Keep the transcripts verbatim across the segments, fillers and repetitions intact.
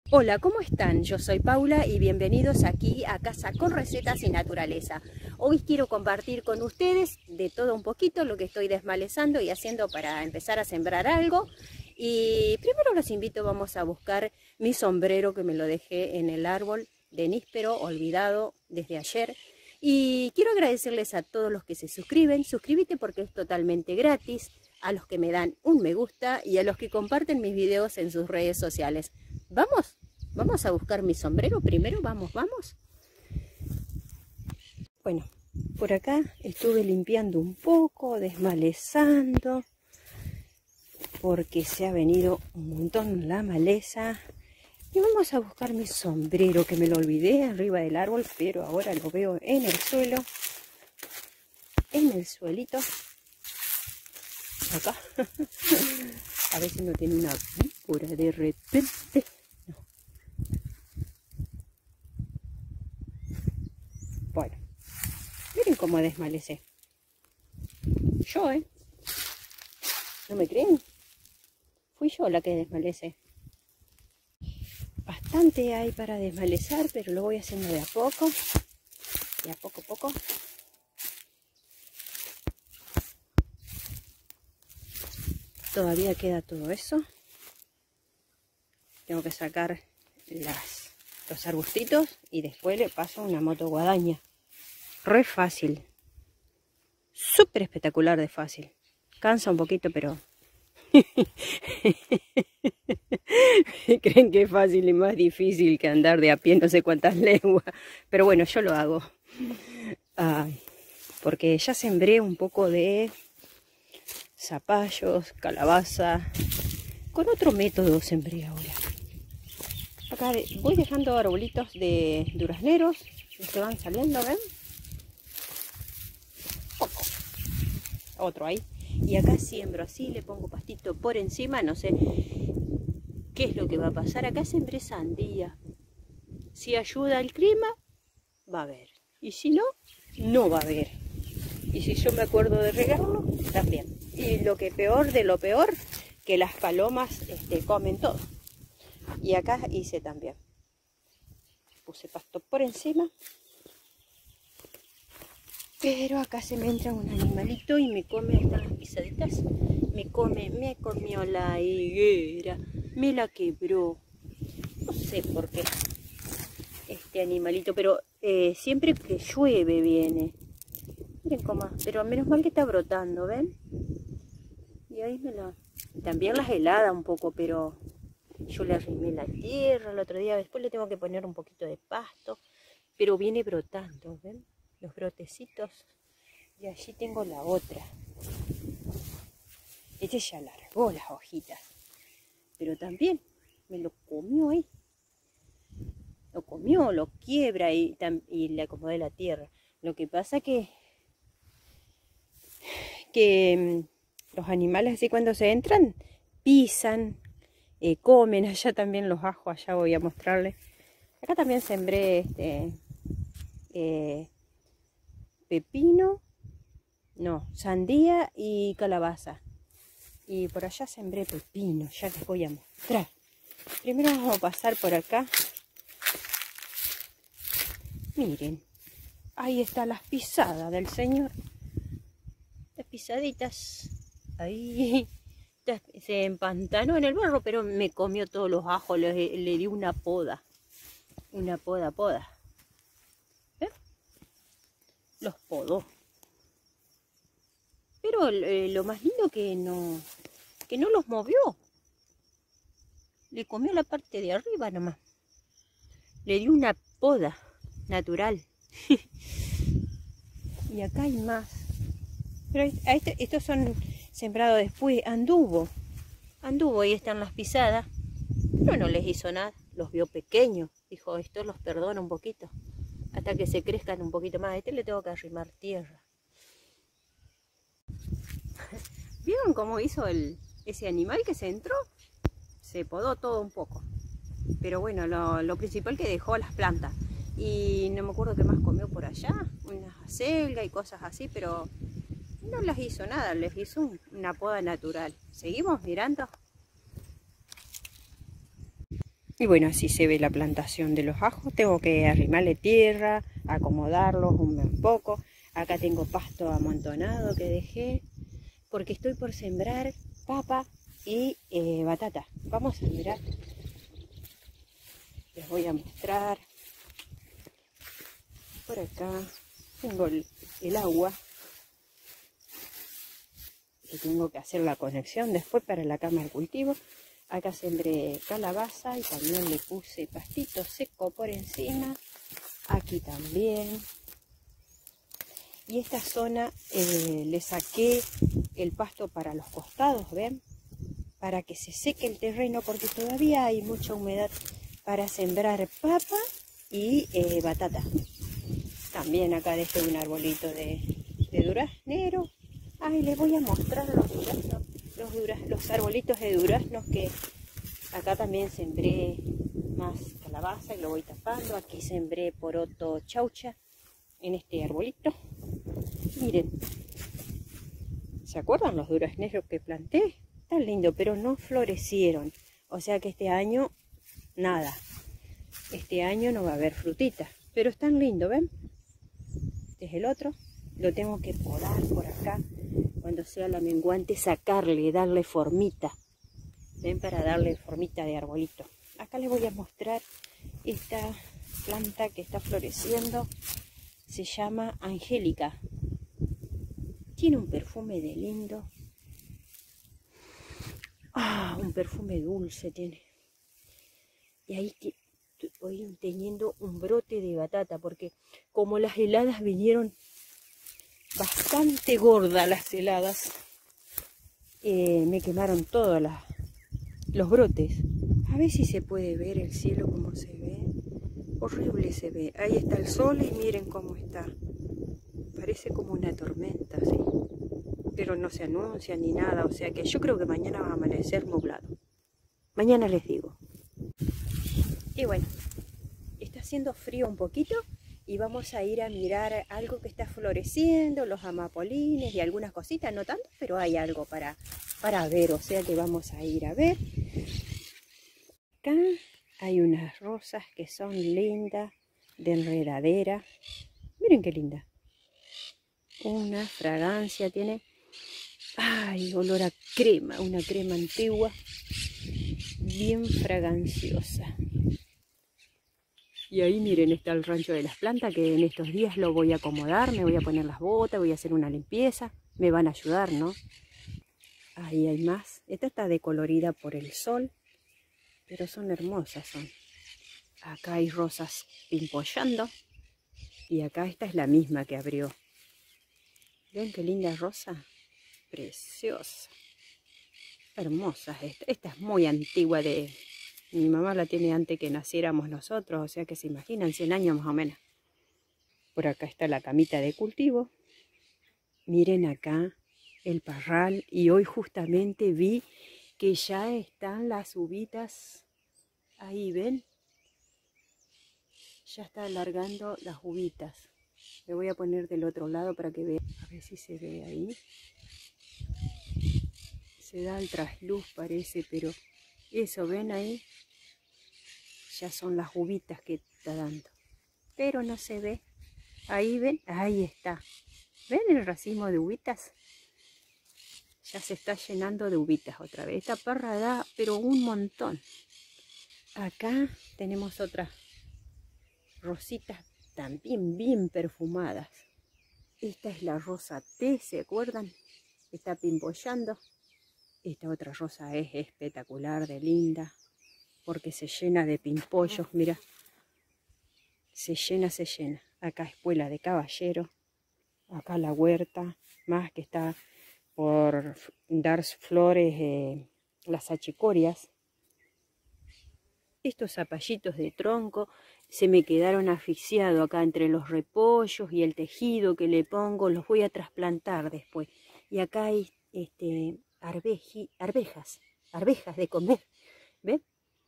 Hola, ¿cómo están? Yo soy Paula y bienvenidos aquí a Casa con Recetas y Naturaleza. Hoy quiero compartir con ustedes de todo un poquito lo que estoy desmalezando y haciendo para empezar a sembrar algo. Y primero los invito, vamos a buscar mi sombrero que me lo dejé en el árbol de níspero, olvidado desde ayer. Y quiero agradecerles a todos los que se suscriben. Suscríbete porque es totalmente gratis, a los que me dan un me gusta y a los que comparten mis videos en sus redes sociales. ¿Vamos? Vamos a buscar mi sombrero primero, vamos, vamos. Bueno, por acá estuve limpiando un poco, desmalezando, porque se ha venido un montón la maleza. Y vamos a buscar mi sombrero, que me lo olvidé arriba del árbol, pero ahora lo veo en el suelo, en el suelito. Acá. A ver si no tiene una víbora de repente. No. Bueno, miren cómo desmalecé. Yo, ¿eh? ¿No me creen? Fui yo la que desmalecé. Bastante hay para desmalezar, pero lo voy haciendo de a poco. De a poco a poco. Todavía queda todo eso. Tengo que sacar las, los arbustitos y después le paso una moto guadaña. Re fácil. Súper espectacular de fácil. Cansa un poquito, pero... Creen que es fácil y más difícil que andar de a pie no sé cuántas leguas. Pero bueno, yo lo hago. Ay, porque ya sembré un poco de zapallos, calabaza. Con otro método sembré ahora. Acá voy dejando arbolitos de durazneros. Los que van saliendo, ¿ven? Poco. Otro ahí. Y acá siembro así, le pongo pastito por encima. No sé qué es lo que va a pasar. Acá sembré sandía. Si ayuda el clima, va a haber. Y si no, no va a haber. Y si yo me acuerdo de regarlo, también. Y lo que peor de lo peor, que las palomas este, comen todo. Y acá hice también. Puse pasto por encima. Pero acá se me entra un animalito y me come, ahí están las pisaditas. Me come, me comió la higuera. Me la quebró. No sé por qué. Este animalito, pero eh, siempre que llueve viene. Miren cómo, pero menos mal que está brotando, ¿ven? Y ahí me la... También las helada un poco, pero yo le arrimé la tierra el otro día. Después le tengo que poner un poquito de pasto. Pero viene brotando, ¿ven? Los brotecitos. Y allí tengo la otra. Este ya largó las hojitas. Pero también me lo comió ahí. Lo comió, lo quiebra y, y le acomodé la tierra. Lo que pasa que... que los animales así cuando se entran, pisan, eh, comen. Allá también los ajos, allá voy a mostrarles. Acá también sembré este... Eh, pepino, no, sandía y calabaza. Y por allá sembré pepino, ya les voy a mostrar. Primero vamos a pasar por acá. Miren, ahí están las pisadas del Señor. Las pisaditas. Ahí se empantanó en el barro, pero me comió todos los ajos, le, le di una poda. Una poda, poda. Los podó. Pero eh, lo más lindo que no, que no los movió. Le comió la parte de arriba nomás. Le dio una poda natural. Y acá hay más. Pero a este, estos son sembrados después. Anduvo. Anduvo, ahí están las pisadas. Pero no les hizo nada. Los vio pequeños. Dijo, esto los perdona un poquito. Hasta que se crezcan un poquito más. A este le tengo que arrimar tierra. ¿Vieron cómo hizo el, ese animal que se entró? Se podó todo un poco. Pero bueno, lo, lo principal que dejó las plantas. Y no me acuerdo qué más comió por allá. Unas acelgas y cosas así, pero no las hizo nada. Les hizo un, una poda natural. ¿Seguimos mirando? Y bueno, así se ve la plantación de los ajos. Tengo que arrimarle tierra, acomodarlos un poco. Acá tengo pasto amontonado que dejé, porque estoy por sembrar papa y eh, batata. Vamos a mirar. Les voy a mostrar. Por acá tengo el, el agua. Y tengo que hacer la conexión después para la cama de cultivo. Acá sembré calabaza y también le puse pastito seco por encima. Aquí también. Y esta zona eh, le saqué el pasto para los costados, ¿ven? Para que se seque el terreno, porque todavía hay mucha humedad para sembrar papa y eh, batata. También acá dejé un arbolito de, de duraznero. Ay, les voy a mostrar los duraznos, los, duraz, los arbolitos de duraznos que acá también sembré más calabaza y lo voy tapando. Aquí sembré poroto chaucha en este arbolito. Miren, ¿se acuerdan los durazneros que planté? Tan lindo, pero no florecieron. O sea que este año, nada. Este año no va a haber frutitas, pero es tan lindo, ¿ven? Este es el otro. Lo tengo que podar por acá. Cuando sea la menguante, sacarle, darle formita. ¿Ven? Para darle formita de arbolito. Acá les voy a mostrar esta planta que está floreciendo. Se llama Angélica. Tiene un perfume de lindo. Ah, un perfume dulce tiene. Y ahí estoy teniendo un brote de batata, porque como las heladas vinieron bastante gordas, las heladas, eh, me quemaron todos los brotes. A ver si se puede ver el cielo como se ve. Horrible se ve. Ahí está el sol y miren cómo está. Parece como una tormenta, ¿sí? Pero no se anuncia ni nada, o sea que yo creo que mañana va a amanecer nublado. Mañana les digo. Y bueno, está haciendo frío un poquito y vamos a ir a mirar algo que está floreciendo, los amapolines y algunas cositas, no tanto, pero hay algo para, para ver, o sea que vamos a ir a ver. Acá hay unas rosas que son lindas, de enredadera. Miren qué linda. Una fragancia tiene. Ay, olor a crema, una crema antigua, bien fraganciosa. Y ahí miren, está el rancho de las plantas, que en estos días lo voy a acomodar, me voy a poner las botas, voy a hacer una limpieza, me van a ayudar, ¿no? Ahí hay más. Esta está decolorida por el sol, pero son hermosas, son. Acá hay rosas pimpollando, y acá esta es la misma que abrió. ¿Ven qué linda rosa? Preciosa. Hermosa esta. Esta es muy antigua de... Mi mamá la tiene antes que naciéramos nosotros, o sea que se imaginan, cien años más o menos. Por acá está la camita de cultivo. Miren acá el parral. Y hoy justamente vi que ya están las uvitas. Ahí, ¿ven? Ya está alargando las uvitas. Le voy a poner del otro lado para que vean. A ver si se ve ahí. Se da el trasluz parece, pero eso, ¿ven ahí? Ya son las uvitas que está dando. Pero no se ve. Ahí ven, ahí está. ¿Ven el racimo de uvitas? Ya se está llenando de uvitas otra vez. Esta parra da, pero un montón. Acá tenemos otras rositas también bien perfumadas. Esta es la rosa té, ¿se acuerdan? Está pimpollando. Esta otra rosa es espectacular, de linda, porque se llena de pimpollos, mira. Se llena, se llena. Acá espuela de caballero. Acá la huerta, más que está por dar flores, eh, las achicorias. Estos zapallitos de tronco se me quedaron asfixiados acá entre los repollos y el tejido que le pongo. Los voy a trasplantar después. Y acá hay este, arveji, arvejas, arvejas de comer. ¿Ven?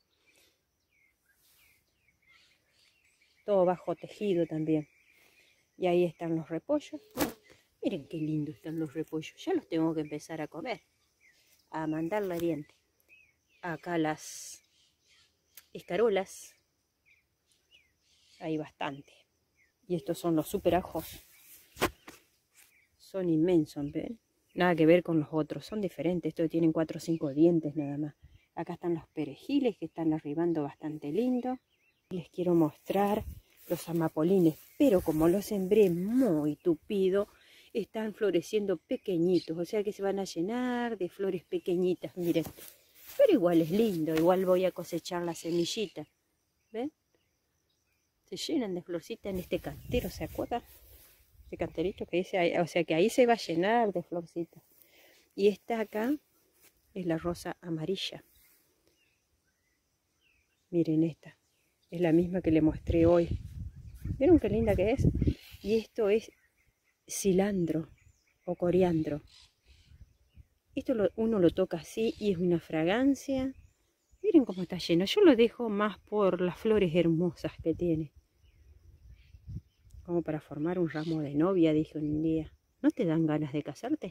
Todo bajo tejido también. Y ahí están los repollos. Miren qué lindo están los repollos. Ya los tengo que empezar a comer. A mandarle diente. Acá las escarolas. Hay bastante. Y estos son los super ajos. Son inmensos, ¿ven? Nada que ver con los otros, son diferentes. Estos tienen cuatro o cinco dientes nada más. Acá están los perejiles que están arribando bastante lindo. Les quiero mostrar los amapolines, pero como los sembré muy tupido, están floreciendo pequeñitos, o sea que se van a llenar de flores pequeñitas, miren. Pero igual es lindo, igual voy a cosechar la semillita. ¿Ven? Se llenan de florcitas en este cantero, ¿se acuerdan? Este canterito que dice ahí, o sea que ahí se va a llenar de florcitas. Y esta acá es la rosa amarilla. Miren esta, es la misma que le mostré hoy. ¿Vieron qué linda que es? Y esto es cilantro o coriandro. Esto lo, uno lo toca así y es una fragancia. Miren cómo está lleno. Yo lo dejo más por las flores hermosas que tiene. Como para formar un ramo de novia, dije un día. ¿No te dan ganas de casarte?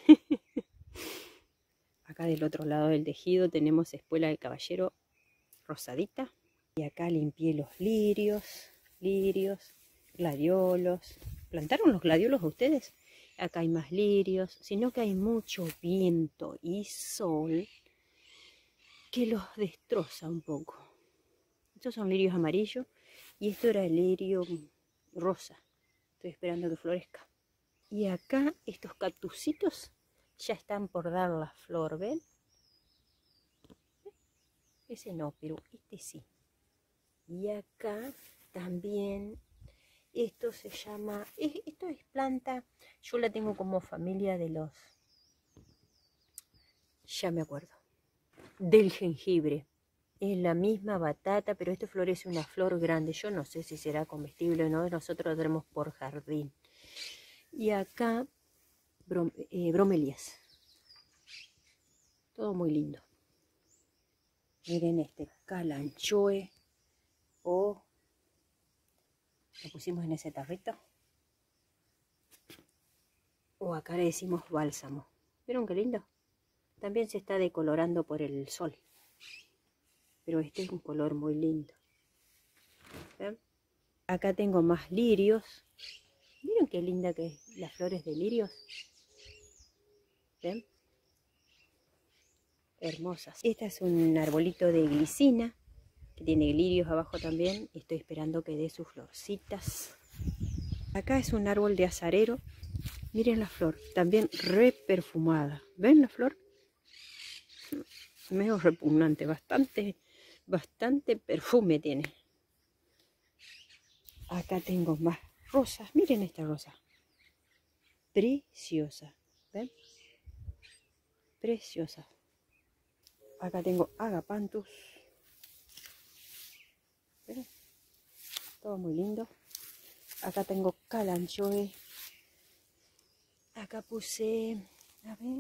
Acá del otro lado del tejido tenemos espuela de caballero rosadita. Y acá limpié los lirios, lirios, gladiolos. ¿Plantaron los gladiolos ustedes? Acá hay más lirios, sino que hay mucho viento y sol que los destroza un poco. Estos son lirios amarillos y esto era el lirio rosa. Estoy esperando que florezca. Y acá estos cactusitos ya están por dar la flor, ¿ven? Ese no, pero este sí. Y acá también, esto se llama, esto es planta, yo la tengo como familia de los, ya me acuerdo, del jengibre. Es la misma batata, pero esto florece una flor grande. Yo no sé si será comestible o no, nosotros lo tenemos por jardín. Y acá, brom, eh, bromelias. Todo muy lindo. Miren este calanchoe. O lo pusimos en ese tarrito. O acá le decimos bálsamo. ¿Vieron qué lindo? También se está decolorando por el sol. Pero este es un color muy lindo. ¿Ven? Acá tengo más lirios. ¿Vieron qué linda que es las flores de lirios? ¿Ven? Hermosas. Este es un arbolito de glicina, que tiene lirios abajo también. Y estoy esperando que dé sus florcitas. Acá es un árbol de azarero. Miren la flor, también re perfumada. ¿Ven la flor? Medio repugnante, bastante... Bastante perfume tiene. Acá tengo más rosas. Miren esta rosa. Preciosa. ¿Ven? Preciosa. Acá tengo agapanthus. ¿Ven? Todo muy lindo. Acá tengo calanchoe. Acá puse... A ver...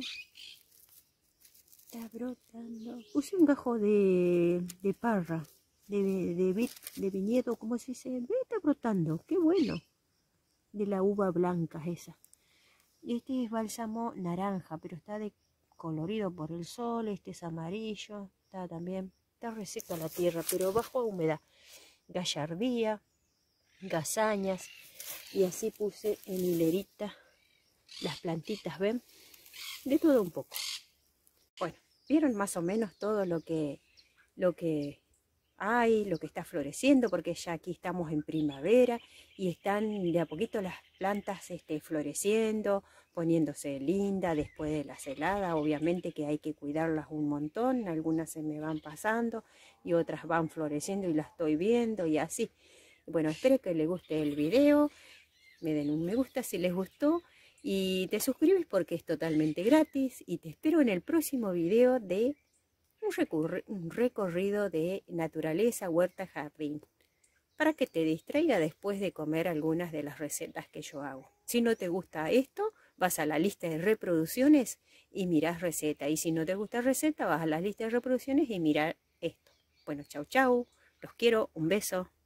Está brotando. Puse un gajo de, de parra, de, de, de viñedo, ¿cómo se dice? Está brotando, qué bueno. De la uva blanca esa. Y este es bálsamo naranja, pero está decolorido por el sol. Este es amarillo, está también, está reseca la tierra, pero bajo humedad. Gallardía, gazañas, y así puse en hilerita las plantitas, ¿ven? De todo un poco. Bueno, vieron más o menos todo lo que, lo que hay, lo que está floreciendo, porque ya aquí estamos en primavera y están de a poquito las plantas este, floreciendo, poniéndose linda después de las heladas. Obviamente que hay que cuidarlas un montón, algunas se me van pasando y otras van floreciendo y las estoy viendo y así. Bueno, espero que les guste el video, me den un me gusta si les gustó. Y te suscribes porque es totalmente gratis y te espero en el próximo video de un, un recorrido de naturaleza, huerta, jardín, para que te distraiga después de comer algunas de las recetas que yo hago. Si no te gusta esto, vas a la lista de reproducciones y mirás receta. Y si no te gusta receta, vas a la lista de reproducciones y mirás esto. Bueno, chau chau, los quiero, un beso.